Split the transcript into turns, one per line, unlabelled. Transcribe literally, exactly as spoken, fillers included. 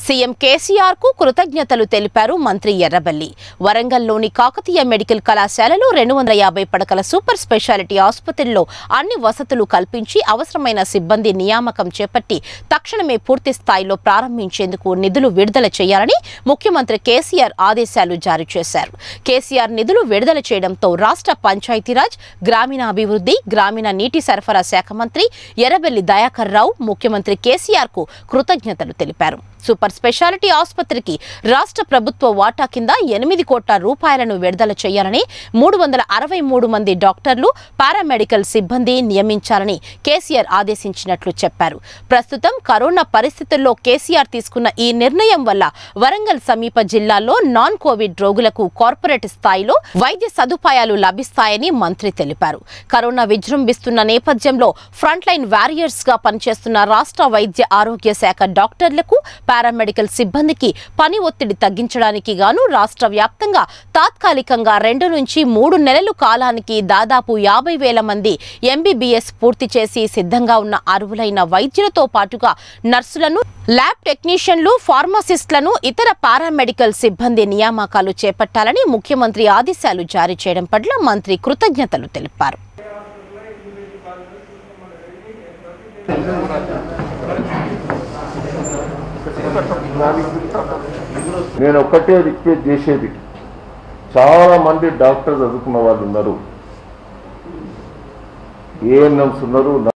CM KCR కు కృతజ్ఞతలు తెలిపారు మంత్రి ఎర్రబెల్లి. వరంగల్లోని కాకతీయ మెడికల్ కళాశాలలో రెండు వందల యాభై పడకల సూపర్ స్పెషాలిటీ ఆసుపత్రిలో అన్ని వసతులు కల్పించి అవసరమైన సిబ్బంది నియామకం చేపట్టి తక్షణమే పూర్తి స్థాయిలో ప్రారంభించేందుకు నిధులు విడుదల చేయాలని ముఖ్యమంత్రి కేసీఆర్ ఆదేశాలు జారీ చేశారు. కేసీఆర్ నిధులు విడుదల చేయడంతో రాష్ట్ర పంచాయతీరాజ్, గ్రామీణాభివృద్ధి, గ్రామీణ నీటి సరఫరా శాఖ మంత్రి ఎర్రబెల్లి దయాకర్ రావు ముఖ్యమంత్రి కేసీఆర్ కు కృతజ్ఞతలు తెలిపారు. సూపర్ స్పెషాలిటీ ఆసుపత్రికి రాష్ట్ర ప్రభుత్వ వాటా కింద ఎనిమిది కోట్ల రూపాయలను విడుదల చేయాలని, మూడు వందల అరవై మూడు మంది డాక్టర్లు, పారామెడికల్ సిబ్బంది నియమించాలని కేసీఆర్ ఆదేశించినట్లు చెప్పారు. ప్రస్తుతం కరోనా పరిస్థితుల్లో కేసీఆర్ తీసుకున్న ఈ నిర్ణయం వల్ల వరంగల్ సమీప జిల్లాల్లో నాన్ కోవిడ్ రోగులకు కార్పొరేట్ స్థాయిలో వైద్య సదుపాయాలు లభిస్తాయని మంత్రి తెలిపారు. కరోనా విజృంభిస్తున్న నేపథ్యంలో ఫ్రంట్ లైన్ వారియర్స్ గా పనిచేస్తున్న రాష్ట్ర వైద్య ఆరోగ్య శాఖ డాక్టర్లకు, పారామెడికల్ సిబ్బందికి పని ఒత్తిడి తగ్గించడానికి గాను రాష్ట్ర వ్యాప్తంగా తాత్కాలికంగా రెండు నుంచి మూడు నెలల కాలానికి దాదాపు యాభై వేల మంది ఎంబీబీఎస్ పూర్తి చేసి సిద్ధంగా ఉన్న అర్హులైన వైద్యులతో పాటుగా నర్సులను, ల్యాబ్ టెక్నీషియన్లు, ఫార్మసిస్టులను, ఇతర పారామెడికల్ సిబ్బంది నియామకాలు చేపట్టాలని ముఖ్యమంత్రి ఆదేశాలు జారీ చేయడం పట్ల మంత్రి కృతజ్ఞతలు తెలిపారు.
నేను ఒక్కటే రిక్వెస్ట్ చేసేది, చాలా మంది డాక్టర్ చదువుకున్న వాళ్ళు ఉన్నారు, ఏఎన్ఎంస్ ఉన్నారు.